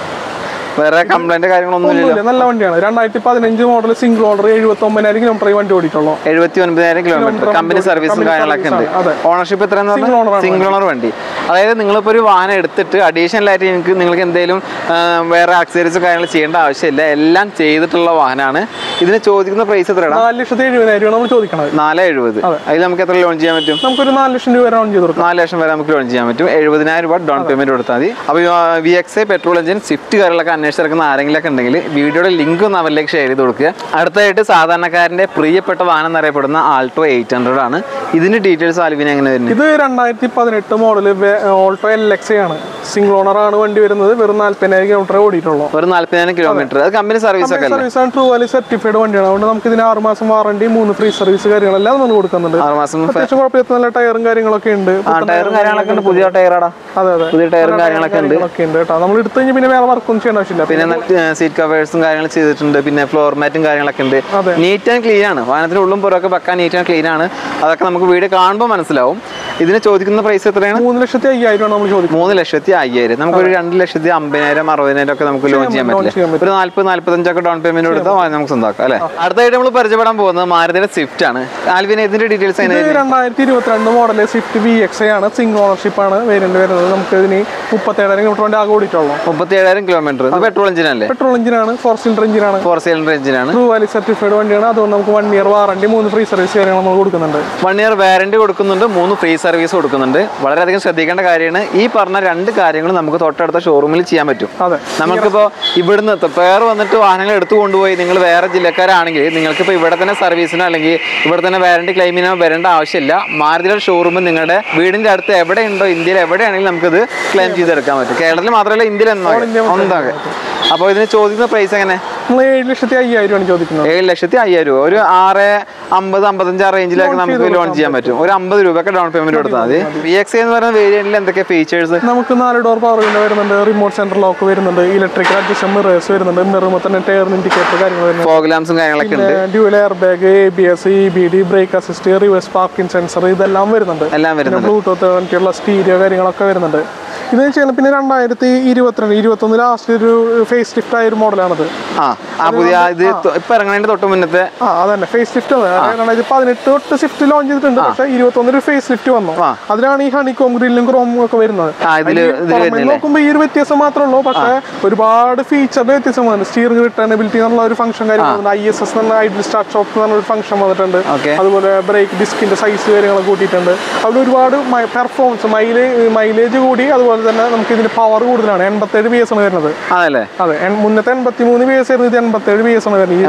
വേറെ കംപ്ലൈന്റ് കാര്യങ്ങളൊന്നുമില്ല. നല്ല വണ്ടിയാണ്. രണ്ടായിരത്തി പതിനഞ്ച് മോഡൽ സിംഗിൾ ഓർഡർ എഴുപത്തി ഒമ്പതിനായിരം കിലോമീറ്റർ വണ്ടി ഓടിയിട്ടുള്ളൂ. എഴുപത്തി ഒൻപതിനായിരം കിലോമീറ്റർ കമ്പനി സർവീസും കാര്യങ്ങളൊക്കെ ഉണ്ട്. ഓണർഷിപ്പ് എത്ര? സിംഗിൾ ഓണർ വണ്ടി. അതായത് നിങ്ങളിപ്പോൾ ഒരു വാഹനം എടുത്തിട്ട് അഡീഷണൽ ആയിട്ട് നിങ്ങൾക്ക് നിങ്ങൾക്ക് എന്തെങ്കിലും വേറെ ആക്സസറീസ് കാര്യങ്ങൾ ചെയ്യേണ്ട ആവശ്യമില്ല. എല്ലാം ചെയ്തിട്ടുള്ള വാഹനമാണ്. ഇതിന് ചോദിക്കുന്ന പ്രൈസ് എത്രയാണ്? നാല് ലക്ഷത്തി എഴുപതിനായിരം നമ്മൾ ചോദിക്കണം. നാല് എഴുപത്. അതിൽ നമുക്ക് എത്ര ലോൺ ചെയ്യാൻ പറ്റും? നമുക്കൊരു നാല് ലക്ഷം രൂപ ലോൺ ചെയ്ത് കൊടുക്കാം. നാല് ലക്ഷം വരെ നമുക്ക് ലോൺ ചെയ്യാൻ പറ്റും. എഴുപതിനായിരം രൂപ ഡൗൺ പേയ്മെന്റ് കൊടുത്താൽ മതി. അപ്പോൾ V X I petrol engine Swift കാര്യങ്ങളൊക്കെ അന്വേഷിച്ചിറക്കുന്ന ആരെങ്കിലൊക്കെ ഉണ്ടെങ്കിൽ വീഡിയോയുടെ ലിങ്ക് ഒന്ന് അവരിലേക്ക് ഷെയർ ചെയ്ത് കൊടുക്കുക. അടുത്തായിട്ട് സാധാരണക്കാരന്റെ പ്രിയപ്പെട്ട വാഹനം എന്നറിയപ്പെടുന്ന ആൾട്ടോ എയ്റ്റ് ഹൺഡ്രഡ് ആണ്. ഇതിന്റെ ഡീറ്റെയിൽസ് ആൽവിൻ എങ്ങനെ വരുന്നത്? ഇത് രണ്ടായിരത്തി പതിനെട്ട് മോഡല് ഓൾട്ടോ എൽ എക്സ് ആണ്, സിംഗിൾ ഓണർ ആണ് വണ്ടി വരുന്നത്. വെറും നാല്പതിനായിരം കിലോമീറ്റർ ഓടിയിട്ടുള്ളൂ. വെറും നാല്പതിനായിരം കിലോമീറ്റർ. അത് കമ്പനി സർവീസ് ഒക്കെ സർവീസ് ആണ്, ട്രൂ വാല്യൂ സർട്ടിഫൈഡ് വണ്ടിയാണ്. അതുകൊണ്ട് നമുക്ക് ഇതിന് ആറ് മാസം വാറണ്ടി, മൂന്ന് ഫ്രീ സർവീസ് കാര്യങ്ങളെല്ലാം നമ്മൾ കൊടുക്കുന്നുണ്ട്. ആറ് മാസം അത്യാവശ്യം കുഴപ്പമില്ല, നല്ല ടയറും കാര്യങ്ങളൊക്കെ ഉണ്ട്. ടയറും കാര്യങ്ങളൊക്കെ ഉണ്ട്, പുതിയ ടയറാടാ. അതെ അതെ, പുതിയ ടയറും കാര്യങ്ങളൊക്കെ ഉണ്ട് കേട്ടോ. നമ്മൾ എടുത്തു കഴിഞ്ഞാൽ പിന്നെ വേറെ വർക്കൊന്നും ചെയ്യേണ്ട ആവശ്യമില്ല. പിന്നെ സീറ്റ് കവേഴ്സും കാര്യങ്ങളും ചെയ്തിട്ടുണ്ട്, പിന്നെ ഫ്ലോർ മാറ്റും കാര്യങ്ങളൊക്കെ ഉണ്ട്. നീറ്റ് ആൻഡ് ക്ലീൻ ആണ്, വാഹനത്തിന് ഉള്ളും പുറമൊക്കെ പക്കാൻ നീറ്റ് ആൻഡ് ക്ലീൻ ആണ്. അതൊക്കെ നമുക്ക് വീഡിയോ കാണുമ്പോൾ മനസ്സിലാവും. ഇതിന് ചോദിക്കുന്ന പ്രൈസ് എത്രയാണ്? മൂന്ന് ലക്ഷത്തി അയ്യായിരം നമ്മൾ ചോദിക്കുന്നത്. മൂന്ന് ലക്ഷത്തി അയ്യായിരം. നമുക്കൊരു രണ്ട് ലക്ഷത്തി അമ്പതിനായിരം അറുപതിനായിരം ഒക്കെ നമുക്ക് ലോൺ ചെയ്യാൻ പറ്റില്ല. ഒരു നാല്പത് നാല്പത്തഞ്ചൊക്കെ ഡൗൺ പേയ്മെന്റ് കൊടുത്താൽ നമുക്ക് സ്വന്തമാക്കാം അല്ലെ. അടുത്തായിട്ട് നമ്മൾ പരിചയപ്പെടാൻ പോകുന്നത് മാരുതിയുടെ സ്വിഫ്റ്റ് ആണ്. ആൽവിൻ, ഇതിന്റെ ഡീറ്റെയിൽസ് രണ്ടായിരത്തി ഇരുപത്തിരണ്ട് മോഡൽ സ്വിഫ്റ്റ് വി എക്സ് ആണ്, സിംഗിൾ ഓണർഷിപ്പ് ആണ് വേരിയന്റ് വരുന്നത്. നമുക്ക് ഇതിന് മുപ്പത്തേഴായിരം കിലോമീറ്റർ വണ്ടി ആകെ ഓടിയിട്ടുള്ളൂ. മുപ്പത്തിയേഴായിരം കിലോമീറ്റർ. പെട്രോൾ എഞ്ചിനല്ലേ? പെട്രോൾ എഞ്ചിനാണ്, ഫോർ സിലിണ്ടർ എഞ്ചിനാണ്. ഫോർ സിലിണ്ടർ എഞ്ചിനാണ്, ട്രൂ വാല്യൂ സർട്ടിഫൈഡ് വണ്ടിയാണ്. അതുകൊണ്ട് നമുക്ക് വൺ ഇയർ വാറണ്ടി, മൂന്ന് ഫ്രീ സർവീസ് കാര്യങ്ങൾ നമ്മൾ കൊടുക്കുന്നുണ്ട്. വൺ ഇയർ വാറണ്ടി കൊടുക്കുന്നുണ്ട്, മൂന്ന് ഫ്രീ സർവീസ് കൊടുക്കുന്നുണ്ട്. വളരെയധികം ശ്രദ്ധിക്കേണ്ട കാര്യമാണ്. ഈ പറഞ്ഞ രണ്ട് കാര്യങ്ങളും നമുക്ക് തൊട്ടടുത്ത ഷോറൂമിൽ ചെയ്യാൻ പറ്റും. നമുക്കിപ്പോൾ ഇവിടുന്ന് പേർ വന്നിട്ട് വാഹനങ്ങൾ എടുത്തു കൊണ്ടുപോയി നിങ്ങൾ വേറെ ജില്ലക്കാരാണെങ്കിൽ നിങ്ങൾക്കിപ്പോൾ ഇവിടെ തന്നെ സർവീസിനോ അല്ലെങ്കിൽ ഇവിടെ തന്നെ വാറണ്ടി ക്ലെയിമിനോ വരേണ്ട ആവശ്യമില്ല. മാരുതിയുടെ ഷോറൂം നിങ്ങളുടെ വീടിന്റെ അടുത്ത് എവിടെയുണ്ടോ, ഇന്ത്യയിൽ എവിടെയാണെങ്കിലും നമുക്കിത് ക്ലെയിം ചെയ്തെടുക്കാൻ പറ്റും. കേരളത്തിൽ മാത്രമല്ല, ഇന്ത്യയിൽ ഒന്നാകെ. അപ്പോൾ ഇതിന് ചോദിക്കുന്ന പ്രൈസ് എങ്ങനെ? ഏഴ് ലക്ഷത്തി അയ്യായിരം ആണ് ചോദിക്കുന്നത്. ഏഴ് ലക്ഷത്തി അയ്യായിരം രൂപ. ഒരു ആറ് അമ്പത് അമ്പത്തഞ്ച് ആ റേഞ്ചിലൊക്കെ നമുക്ക് ലോൺ ചെയ്യാൻ പറ്റും. ഒരു അമ്പത് രൂപയൊക്കെ ഡൗൺ പേയ്മെന്റ് കൊടുത്താൽ മതി. വി എക്സ് എന്ന് പറയുന്ന വേരിയന്റിൽ എന്തൊക്കെ ഫീച്ചേഴ്സ്? നമുക്ക് നാല് ഡോർ പവർ വിൻഡോ വരുന്നുണ്ട്, റിമോട്ട് സെന്റർ ലോക്ക് വരുന്നുണ്ട്, ഇലക്ട്രിക്കൽ അഡ്ജസ്റ്റ്മെന്റ് മിറേഴ്സ് വരുന്നുണ്ട്, മിററുമ്പോൾ തന്നെ ടയർ ഇൻഡിക്കേറ്റർ കാര്യങ്ങൾ വരുന്നുണ്ട്, ഫോഗ് ലാംപ്സും കാര്യങ്ങളൊക്കെ ഉണ്ട്, dual air bag, A B S, E B D, brake assist, reverse parking sensor, ഇതെല്ലാം വരുന്നുണ്ട്. എല്ലാം വരുന്നുണ്ട്. ബ്ലൂടൂത്ത് വേണ്ടിയുള്ള സ്റ്റീരിയോ കാര്യങ്ങളൊക്കെ വരുന്നുണ്ട്. ഇതെന്ന് വെച്ചാൽ പിന്നെ രണ്ടായിരത്തി ഇരുപത്തിരണ്ട് ഇരുപത്തൊന്ന് ലാസ്റ്റ് ഒരു ഫേസ് ലിഫ്റ്റ് ആയ ഒരു മോഡലാണത്. പുതിയ ഇത് ഇപ്പൊ ഇറങ്ങുന്നതിന്റെ തൊട്ട് മുന്നത്തെ അതന്നെ ഫേസ് ലിഫ്റ്റ് രണ്ടായിരത്തി പതിനെട്ട് തൊട്ട് സ്വിഫ്റ്റ് ലോഞ്ച് ചെയ്തിട്ടുണ്ട്. പക്ഷെ ഇരുപത്തൊന്ന് ഒരു ഫേസ് ലിഫ്റ്റ് വന്നു. അതിലാണ് ഈ ഹണികോം ഗ്രില്ലും ക്രോമും ഒക്കെ വരുന്നത്. നോക്കുമ്പോൾ ഈ ഒരു വ്യത്യാസം മാത്രമേ ഉള്ളൂ. പക്ഷെ ഒരുപാട് ഫീച്ചറിന്റെ വ്യത്യാസം വന്നിട്ടുണ്ട്. സ്റ്റിയറിംഗ് റിട്ടേണബിലിറ്റി എന്നുള്ള ഒരു ഫംഗ്ഷൻ കാര്യങ്ങളുണ്ട്. ഐ എസ് എസ് എന്ന ഐഡിൽ സ്റ്റാർട്ട് ഷോപ്പ് എന്നുള്ള ഒരു ഫംഗ്ഷൻ വന്നിട്ടുണ്ട്. അതുപോലെ ബ്രേക്ക് ഡിസ്കിന്റെ സൈസ് കാര്യങ്ങളൊക്കെ കൂട്ടിയിട്ടുണ്ട്. അവിടെ ഒരുപാട് പെർഫോമൻസ് മൈലേജ് മൈലേജ് കൂടി. അതുപോലെ തന്നെ നമുക്ക് ഇതിന്റെ പവർ കൂടുതലാണ്. എൺപത്തേഴ് ബി എസ് ആണ് വരുന്നത്. അതെ, മുന്നത്തെ എൺപത്തി മൂന്ന് ബി എസ് ആയിരുന്നു, ഇത് എൺപത്തേഴ് ബി എസ് ആണ് വരുന്നത്.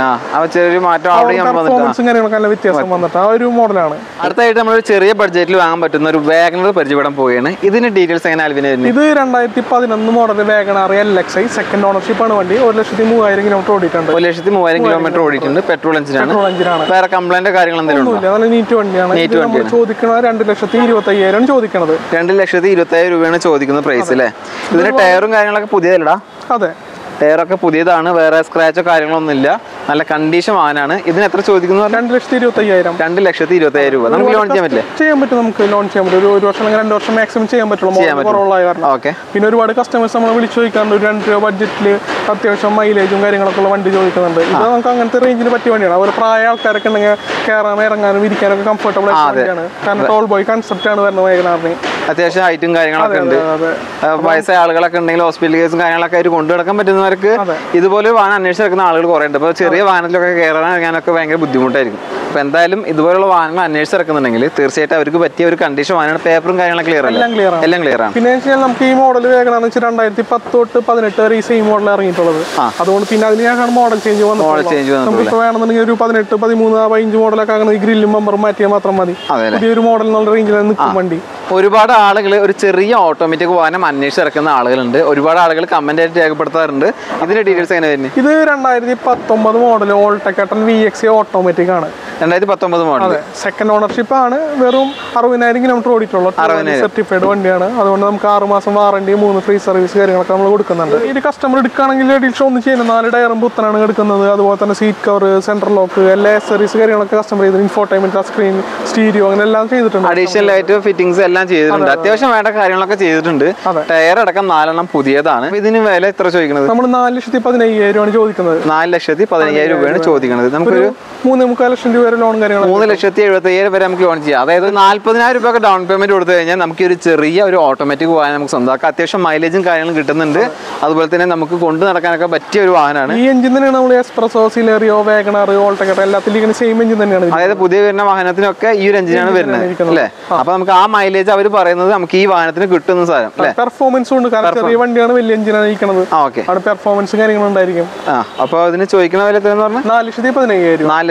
പെർഫോമൻസും കാര്യങ്ങളൊക്കെ നല്ല വ്യത്യാസം വന്നിട്ട് ആ ഒരു മോഡലാണ്. അടുത്തായിട്ട് നമ്മൾ ചെറിയ ബഡ്ജറ്റിൽ വാങ്ങാൻ പറ്റുന്ന ഒരു വാഗണർ പരിചയപ്പെടാൻ പോവുകയാണ്. ഇതിന്റെ ഡീറ്റെയിൽസ് എങ്ങനെ ആൽവിൻ? ഇത് രണ്ടായിരത്തി പതിനൊന്ന് model WagonR L X I, second ownership ആണ് വണ്ടി. ഒരു ലക്ഷത്തി മൂവായിരം കിലോമീറ്റർ ഓടിയിട്ടുണ്ട്. ഒരു ലക്ഷത്തി മൂവായിരം കിലോമീറ്റർ ഓടിയിട്ടുണ്ട്. പെട്രോൾ എഞ്ചിനാണ്. വേറെ കംപ്ലൈന്റ് കാര്യങ്ങൾ എന്തെങ്കിലും നല്ല നീറ്റ് വണ്ടിയാണ്. ചോദിക്കുന്നത് രണ്ട് ലക്ഷത്തി ഇരുപത്തി അയ്യായിരം ചോദിക്കുന്നത്. രണ്ട് ലക്ഷത്തി ഇരുപത്തി അയ്യായിരം രൂപയാണ് ചോദിക്കുന്ന പ്രൈസ് അല്ലേ? ഇതിന്റെ ടയറും കാര്യങ്ങളൊക്കെ പുതിയതല്ലടാ? അതെ, ടയറൊക്കെ പുതിയതാണ്. വേറെ സ്ക്രാച്ചോ കാര്യങ്ങളൊന്നും ഇല്ല. നല്ല കണ്ടീഷൻ വാഹനമാണ്. ഇതിന് എത്ര ചോദിക്കുന്നു? രണ്ട് ലക്ഷത്തി ഇരുപത്തി അയ്യായിരം. രണ്ട് ലക്ഷത്തി ഇരുപത്തി അയ്യായിരം രൂപ. നമുക്ക് ലോൺ ചെയ്യാൻ പറ്റില്ലേ? ചെയ്യാൻ പറ്റും. നമുക്ക് ലോൺ ചെയ്യാൻ പറ്റും. ഒരു വർഷം അല്ലെങ്കിൽ രണ്ട് വർഷം മാക്സിമം ചെയ്യാൻ പറ്റുള്ളൂ. ഓക്കെ. പിന്നെ ഒരുപാട് കസ്റ്റമേഴ്സ് നമ്മൾ വിളിച്ചു ചോദിക്കാറുണ്ട്. ഒരു രണ്ട് രൂപ ബഡ്ജറ്റിൽ അത്യാവശ്യം മൈലേജും കാര്യങ്ങളൊക്കെ ഉള്ള വണ്ടി ചോദിക്കുന്നുണ്ട്. ഇത് നമുക്ക് അങ്ങനത്തെ റേഞ്ചിന് പറ്റിയ വണ്ടിയാണ്. അതുപോലെ പ്രായ ആൾക്കാരൊക്കെ ഉണ്ടെങ്കിൽ കയറാനും ഇറങ്ങാനും ഇരിക്കാനൊക്കെ കംഫർട്ടബിൾ ആയിട്ടാണ്. കാരണം ടോൾ ബോയ് കൺസെപ്റ്റ് ആണ് വരുന്നത് വാഗണറിന്. അത്യാവശ്യം ഹൈറ്റും കാര്യങ്ങളൊക്കെ ഉണ്ട്. വയസ്സായ ആളുകളൊക്കെ ഉണ്ടെങ്കിൽ ഹോസ്പിറ്റൽ കേസും കാര്യങ്ങളൊക്കെ ആയിട്ട് കൊണ്ടു നടക്കാൻ പറ്റുന്നവർക്ക് ഇതുപോലെ വാഹനം അന്വേഷിച്ചെടുക്കുന്ന ആളുകൾ കുറേ ഉണ്ട്. അപ്പോൾ ചെറിയ വാഹനത്തിലൊക്കെ കയറാൻ ഇറങ്ങാനൊക്കെ ഭയങ്കര ബുദ്ധിമുട്ടായിരിക്കും. അപ്പോൾ എന്തായാലും ഇതുപോലുള്ള വാഹനങ്ങൾ അന്വേഷിച്ചിറക്കുന്നുണ്ടെങ്കിൽ തീർച്ചയായിട്ടും അവർക്ക് പറ്റിയ ഒരു കണ്ടീഷൻ വാഹനമാണ്. പേപ്പറും കാര്യങ്ങളൊക്കെ ക്ലിയർ അല്ല, എല്ലാം ക്ലിയർ ആണ്. പിന്നെ നമുക്ക് ഈ മോഡൽ വേഗം രണ്ടായിരത്തി പത്ത് തൊട്ട് പതിനെട്ട് വരെ ഈ സെയിം മോഡൽ ഇറങ്ങിയിട്ടുള്ളത്. അതുകൊണ്ട് പിന്നെ അതിന് ഞാൻ മോഡൽ ചേഞ്ച് വന്നു. മോഡൽ ചേഞ്ച് നമുക്ക് വേണമെന്നുണ്ടെങ്കിൽ ഒരു പതിനെട്ട് പതിമൂന്ന് പതിനഞ്ച് മോഡലൊക്കെ അങ്ങനെ ഗ്രില്ലും ബമ്പറും മാറ്റിയാൽ മാത്രം മതി. പുതിയൊരു മോഡൽ എന്നുള്ള റേഞ്ചിൽ നിൽക്കും വണ്ടി. ഒരുപാട് ആളുകൾ ഒരു ചെറിയ ഓട്ടോമാറ്റിക് വാഹനം അന്വേഷിച്ചിറക്കുന്ന ആളുകളുണ്ട്. ഒരുപാട് ആളുകൾ കമന്റ് ആയിട്ട് രേഖപ്പെടുത്താറുണ്ട്. ഇതിന്റെ ഡീറ്റെയിൽസ് എങ്ങനെ വരുന്നത്? ഇത് രണ്ടായിരത്തി പത്തൊമ്പത് model Alto K ten V X automatic ആണ്. രണ്ടായിരത്തി പത്തൊമ്പത് മോഡൽ. സെക്കൻഡ് ഓണർഷിപ്പ് ആണ്. വെറും അറുപതിനായിരം കിലോമീറ്റർ ഓടിയിട്ടുള്ളൂ. സർട്ടിഫൈഡ് വണ്ടിയാണ്. അതുകൊണ്ട് നമുക്ക് ആറ് മാസം വാറണ്ടി, മൂന്ന് ഫ്രീ സർവീസ് കാര്യങ്ങളൊക്കെ നമ്മൾ കൊടുക്കുന്നുണ്ട്. ഈ കസ്റ്റമർ എടുക്കുകയാണെങ്കിൽ ഡീറ്റെയിൽസ് ഒന്നും ചെയ്യുന്നത് നാല് ടയറും പുത്തനാണ് എടുക്കുന്നത്. അതുപോലെ തന്നെ സീറ്റ് കവർ, സെൻട്രൽ ലോക്ക്, എല്ലാ ആക്സസറീസ് കാര്യങ്ങളൊക്കെ കസ്റ്റമർ ചെയ്ത് ഇൻഫോർടൈൻമെന്റ് സ്ക്രീൻ, സ്റ്റീരിയോ അങ്ങനെ എല്ലാം ചെയ്തിട്ടുണ്ട്. അഡീഷണൽ ആയിട്ട് ഫിറ്റിംഗ്സ് എല്ലാം ചെയ്തിട്ടുണ്ട്. അത്യാവശ്യം വേണ്ട കാര്യങ്ങളൊക്കെ ചെയ്തിട്ടുണ്ട്. ടയർ അടക്കം നാലെണ്ണം പുതിയതാണ്. ഇതിന് വില എത്ര ചോദിക്കുന്നത്? നമ്മൾ നാല് ലക്ഷത്തി പതിനയ്യായിരം ആണ് ചോദിക്കുന്നത്. നാല് ലക്ഷത്തി പതിനയ്യായിരം രൂപയാണ് ചോദിക്കുന്നത്. നമുക്കൊരു മൂന്നേ മുക്കാൽ ലക്ഷം രൂപ വരെ ലോൺ കാര്യങ്ങൾ മൂന്ന് ലക്ഷത്തി എഴുപത്തി അയ്യായിരം വരെ നമുക്ക് ലോൺ ചെയ്യാം. അതായത് നാല്പതിനായിരം രൂപ ഡൗൺ പേയ്മെന്റ് കൊടുത്തു കഴിഞ്ഞാൽ നമുക്ക് ഒരു ചെറിയ ഒരു ഓട്ടോമാറ്റിക് വാഹനം നമുക്ക് സ്വന്തമാക്കാം. അത്യാവശ്യം മൈലേജും കാര്യങ്ങളും കിട്ടുന്നുണ്ട്. അതുപോലെ തന്നെ നമുക്ക് കൊണ്ടു നടക്കാനൊക്കെ പറ്റിയ ഒരു വാഹനമാണ്. ഈ എഞ്ചിൻ തന്നെയാണ് നമ്മൾ എക്സ്പ്രസോ, സിലേറിയോ, വാഗണർ, ഓൾട്ടോക്കട്ട എല്ലാത്തിലും സെയിം എഞ്ചിൻ തന്നെയാണ്. അതായത് പുതിയ വരുന്ന വാഹനത്തിനൊക്കെ ഈ ഒരു എഞ്ചിനാണ് വരുന്നത് അല്ലേ? അപ്പൊ നമുക്ക് ആ മൈലേജ് അവർ പറയുന്നത് നമുക്ക് ഈ വാഹനത്തിന് കിട്ടുന്ന സാധനം അല്ലേ? പെർഫോമൻസ് ഉണ്ട്. കാരണം ചെറിയ വണ്ടിയാണ്, വലിയ എഞ്ചിനാണ് ഇരിക്കുന്നത്. അവിടെ പെർഫോമൻസ് കാര്യങ്ങളുണ്ടായിരിക്കും. അപ്പൊ അതിന് ചോദിക്കുന്ന വില എത്രയെന്ന് പറഞ്ഞാൽ നാല് ലക്ഷത്തി പതിനയ്യായിരം. നാല്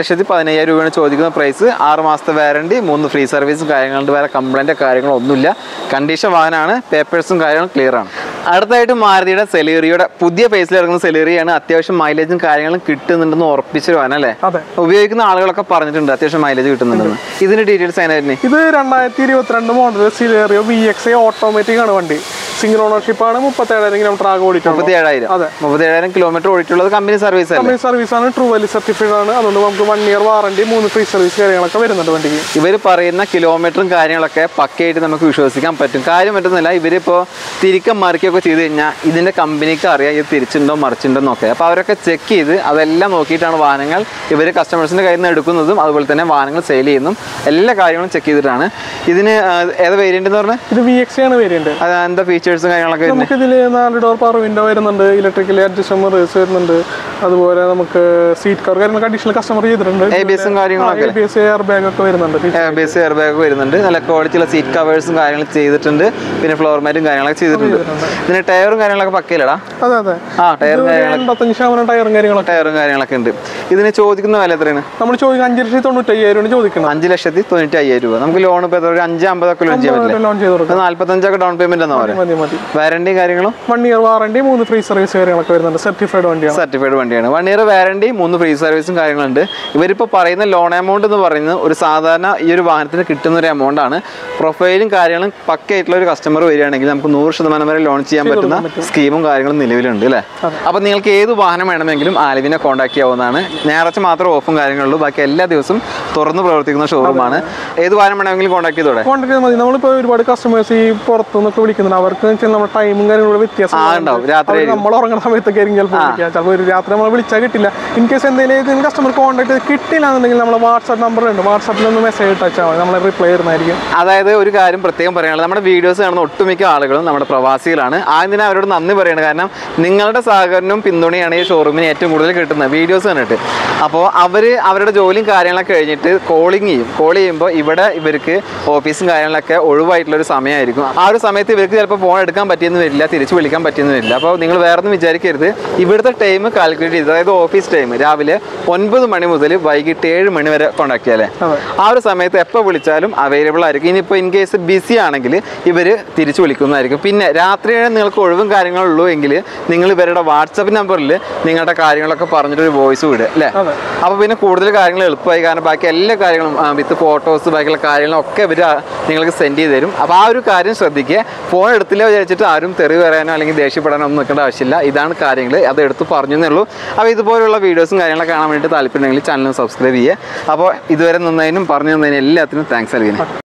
ലക്ഷത്തി പതിനയ്യായിരം രൂപയാണ് ചോദിക്കുന്ന പ്രൈസ്. ആറ് മാസത്തെ വാറണ്ടി, മൂന്ന് ഫ്രീ സർവീസും കാര്യങ്ങളുണ്ട്. വേറെ കംപ്ലൈൻറ്റ് കാര്യങ്ങളോ ഒന്നുമില്ല. കണ്ടീഷൻ വാഹനമാണ്, പേപ്പേഴ്സും കാര്യങ്ങളും ക്ലിയർ ആണ്. അടുത്തായിട്ട് മാരുതിയുടെ സെലേറിയുടെ പുതിയ ഫേസിൽ ഇറങ്ങുന്ന സെലേറിയാണ്. അത്യാവശ്യം മൈലേജും കാര്യങ്ങളും കിട്ടുന്നുണ്ടെന്ന് ഉറപ്പിച്ചൊരു വാഹനം അല്ലേ? ഉപയോഗിക്കുന്ന ആളുകളൊക്കെ പറഞ്ഞിട്ടുണ്ട് അത്യാവശ്യം മൈലേജ് കിട്ടുന്നുണ്ടെന്ന്. ഇതിന്റെ ഡീറ്റെയിൽസ് അതിനായിരുന്നു. ഇത് രണ്ടായിരത്തി ഇരുപത്തിരണ്ട് model Celerio V X automatic ആണ് വണ്ടി. സിംഗിൾ ഓണർഷിപ്പ് ആണ്. മുപ്പത്തേഴായിരം കിലോമീറ്റർ ആകെ ഓടിയിട്ടുള്ളത്. മുപ്പത്തിയേഴായിരം അതെ മുപ്പത്തിയേഴായിരം കിലോമീറ്റർ ഓടിയിട്ടുള്ളത് കമ്പനി സർവീസ് കമ്പനി സർവീസ് ആണ്. ട്രൂ വാല്യൂ സർട്ടിഫൈഡ് ആണ്. അതുകൊണ്ട് നമുക്ക് വൺ ഇയർ വാറണ്ടി, മൂന്ന് ഫ്രീ സർവീസ് കാര്യങ്ങളൊക്കെ വരുന്നുണ്ട് വണ്ടിക്ക്. ഇവർ പറയുന്ന കിലോമീറ്ററും കാര്യങ്ങളൊക്കെ പക്കയായിട്ട് നമുക്ക് വിശ്വസിക്കാൻ പറ്റും. കാര്യം പറ്റുന്നില്ല, ഇവരിപ്പോൾ തിരിക്കം മറിക്കുകയൊക്കെ ചെയ്ത് കഴിഞ്ഞാൽ ഇതിന്റെ കമ്പനിക്ക് അറിയാം ഇത് തിരിച്ചുണ്ടോ മറിച്ചുണ്ടോ എന്നൊക്കെ. അപ്പോൾ അവരൊക്കെ ചെക്ക് ചെയ്ത് അതെല്ലാം നോക്കിയിട്ടാണ് വാഹനങ്ങൾ ഇവർ കസ്റ്റമേഴ്സിന്റെ കയ്യിൽ നിന്ന് എടുക്കുന്നതും അതുപോലെ തന്നെ വാഹനങ്ങൾ സെയിൽ ചെയ്യുന്നതും എല്ലാ കാര്യങ്ങളും ചെക്ക് ചെയ്തിട്ടാണ്. ഇതിന് ഏത് വേരിയന്റ് എന്ന് പറഞ്ഞാൽ ഇത് വി എക്സ് ആണ് വേരിയന്റ്. അത് എന്താ ഫീച്ചേഴ്സും കാര്യങ്ങളൊക്കെ? നമുക്ക് ഇതിൽ നാല് ഡോർ പവർ വിൻഡോ വരുന്നുണ്ട്, ഇലക്ട്രിക്കലി അഡ്ജസ്റ്റബിൾ വരുന്നുണ്ട്. അതുപോലെ നമുക്ക് സീറ്റ് കവർ കാര്യങ്ങളൊക്കെ അഡീഷണൽ കസ്റ്റമർ ചെയ്തിട്ടുണ്ട്. എ ബി എസും കാര്യങ്ങളൊക്കെ A B S air bag ഒക്കെ വരുന്നുണ്ട്. A B S air bag വരുന്നുണ്ട്. നല്ല ക്വാളിറ്റിയുള്ള സീറ്റ് കവേഴ്സും കാര്യങ്ങളും ചെയ്തിട്ടുണ്ട്. പിന്നെ ഫ്ലോർ മാറ്റും കാര്യങ്ങളൊക്കെ ചെയ്തിട്ടുണ്ട്. പിന്നെ ടയറും കാര്യങ്ങളൊക്കെ പക്കയിലടാ. അതെ അതെ ആ ടയറും എൺപത്തഞ്ച് ശതമാനം ടയറും കാര്യങ്ങളൊക്കെ ടയറും കാര്യങ്ങളൊക്കെ ഉണ്ട്. ഇതിന് ചോദിക്കുന്ന വില എത്രയാണ്? നമ്മൾ ചോദിക്കുന്നത് അഞ്ച് ലക്ഷത്തി തൊണ്ണൂറ്റി അയ്യായിരം ചോദിക്കണം. അഞ്ച് ലക്ഷത്തി തൊണ്ണൂറ്റി അയ്യായിരം രൂപ. നമുക്ക് ലോൺ ഇപ്പോൾ ഒരു അഞ്ച് അമ്പതൊക്കെ ലോൺ ചെയ്യാൻ പറ്റില്ല. നാല്പത്തഞ്ചൊക്കെ ഡൗൺ പേയ്മെന്റ് എന്നാ പറയുക. വാറണ്ടി കാര്യങ്ങളും വൺ ഇയർ വാറണ്ടി, മൂന്ന് ഫ്രീ സർവീസ് കാര്യങ്ങളൊക്കെ വരുന്നുണ്ട്. സർട്ടിഫൈഡ് വണ്ടിയാണ്. സർട്ടിഫൈഡ് വണ്ടിയാണ്. വൺ ഇയർ വാറണ്ടി, മൂന്ന് ഫ്രീ സർവീസും കാര്യങ്ങളുണ്ട്. ഇവരിപ്പോൾ പറയുന്ന ലോൺ എമൗണ്ട് എന്ന് പറയുന്നത് ഒരു സാധാരണ ഈ ഒരു വാഹനത്തിന് കിട്ടുന്ന ഒരു എമൗണ്ട് ആണ്. പ്രൊഫൈലും കാര്യങ്ങളും പക്കയായിട്ടുള്ള ഒരു കസ്റ്റമർ വരികയാണെങ്കിൽ നമുക്ക് നൂറ് ശതമാനം വരെ ലോൺ ചെയ്യാൻ പറ്റുന്ന സ്കീമും കാര്യങ്ങളും നിലവിലുണ്ട് അല്ലേ? അപ്പോൾ നിങ്ങൾക്ക് ഏത് വാഹനം വേണമെങ്കിലും ആൽവിനെ കോൺടാക്ട് ചെയ്യാവുന്നതാണ്. ഞായറാഴ്ച മാത്രം ഓഫും കാര്യങ്ങളുള്ളൂ. ബാക്കി എല്ലാ ദിവസവും തുറന്ന് പ്രവർത്തിക്കുന്ന ഷോറൂമാണ്. ഏത് വാഹനം വേണമെങ്കിലും കോൺടാക്ട് ചെയ്തോടെ കോൺടാക്ട് ചെയ്താൽ മതി. നമ്മളിപ്പോൾ ഒരുപാട് കസ്റ്റമേഴ്സ് ഈ പുറത്തുനിന്നൊക്കെ വിളിക്കുന്നുണ്ട്. അവർക്ക് നമ്മുടെ ടൈമും കാര്യങ്ങളും വ്യത്യാസം ഉണ്ടാവും. രാത്രി നമ്മൾ ഉറങ്ങുന്ന സമയത്തൊക്കെ ആയിരിക്കും ചിലപ്പോൾ ചിലപ്പോൾ ഒരു രാത്രി നമ്മൾ വിളിച്ചാൽ കിട്ടില്ല. ഇൻ കേസ് എന്തെങ്കിലും കസ്റ്റമർ കോൺടാക്ട് കിട്ടില്ല എന്നുണ്ടെങ്കിൽ നമ്മൾ വാട്സാപ്പ് നമ്പർ ഉണ്ട്, വാട്സാപ്പിൽ ഒന്ന് മെസ്സേജ് ഇട്ടാൽ മതി, നമ്മൾ റിപ്ലൈ ചെയ്യുന്നതായിരിക്കും. അതായത് ഒരു കാര്യം പ്രത്യേകം പറയാനുള്ളത്, നമ്മുടെ വീഡിയോസ് കാണുന്ന ഒട്ടുമിക്ക ആളുകളും നമ്മുടെ പ്രവാസികളാണ്. ആദ്യം അവരോട് നന്ദി പറയണം. കാരണം നിങ്ങളുടെ സഹകരണവും പിന്തുണയാണ് ഈ ഷോറൂമിന് ഏറ്റവും കൂടുതൽ കിട്ടുന്നത് വീഡിയോസ് കണ്ടിട്ട്. അപ്പോൾ അവർ അവരുടെ ജോലിയും കാര്യങ്ങളൊക്കെ കഴിഞ്ഞിട്ട് കോളിങ് ചെയ്യും. കോൾ ചെയ്യുമ്പോൾ ഇവിടെ ഇവർക്ക് ഓഫീസും കാര്യങ്ങളൊക്കെ ഒഴിവായിട്ടുള്ളൊരു സമയമായിരിക്കും. ആ ഒരു സമയത്ത് ഇവർക്ക് ചിലപ്പോൾ ഫോൺ എടുക്കാൻ പറ്റിയെന്ന് വരില്ല, തിരിച്ച് വിളിക്കാൻ പറ്റിയെന്ന് വരില്ല. അപ്പോൾ നിങ്ങൾ വേറെ ഒന്നും വിചാരിക്കരുത്. ഇവിടുത്തെ ടൈം കാൽക്കുലേറ്റ് ചെയ്ത്, അതായത് ഓഫീസ് ടൈം രാവിലെ ഒൻപത് മണി മുതൽ വൈകിട്ട് ഏഴ് മണി വരെ കോൺടാക്ട് ചെയ്യാല്ലേ. ആ ഒരു സമയത്ത് എപ്പോൾ വിളിച്ചാലും അവൈലബിൾ ആയിരിക്കും. ഇനിയിപ്പോൾ ഇൻ കേസ് ബിസി ആണെങ്കിൽ ഇവർ തിരിച്ച് വിളിക്കുന്നതായിരിക്കും. പിന്നെ രാത്രിയാണ് നിങ്ങൾക്ക് ഒഴിവും കാര്യങ്ങളുള്ളൂ എങ്കിൽ നിങ്ങൾ ഇവരുടെ വാട്സപ്പ് നമ്പറിൽ നിങ്ങളുടെ കാര്യങ്ങളൊക്കെ പറഞ്ഞിട്ടൊരു വോയിസ് വിടുക അല്ലേ? അപ്പോൾ പിന്നെ കൂടുതൽ കാര്യങ്ങൾ എളുപ്പമായി. കാരണം ബാക്കി എല്ലാ കാര്യങ്ങളും വിത്ത് ഫോട്ടോസ് ബാക്കിയുള്ള കാര്യങ്ങളും ഒക്കെ ഇവർ നിങ്ങൾക്ക് സെൻഡ് ചെയ്ത് തരും. അപ്പോൾ ആ ഒരു കാര്യം ശ്രദ്ധിക്കുക. ഫോൺ എടുത്തില്ല വിചാരിച്ചിട്ട് ആരും തെറി പറയാനോ അല്ലെങ്കിൽ ദേഷ്യപ്പെടാനോ ഒന്നും നിൽക്കേണ്ട ആവശ്യമില്ല. ഇതാണ് കാര്യങ്ങൾ, അത് എടുത്ത് പറഞ്ഞു എന്നേ ഉള്ളൂ. അപ്പോൾ ഇതുപോലുള്ള വീഡിയോസും കാര്യങ്ങളൊക്കെ കാണാൻ വേണ്ടിയിട്ട് താല്പര്യമുണ്ടെങ്കിൽ ചാനൽ സബ്സ്ക്രൈബ് ചെയ്യുക. അപ്പോൾ ഇതുവരെ നിന്നതിനും പറഞ്ഞു തന്നതിനും എല്ലാത്തിനും താങ്ക്സ് നൽകുന്നു.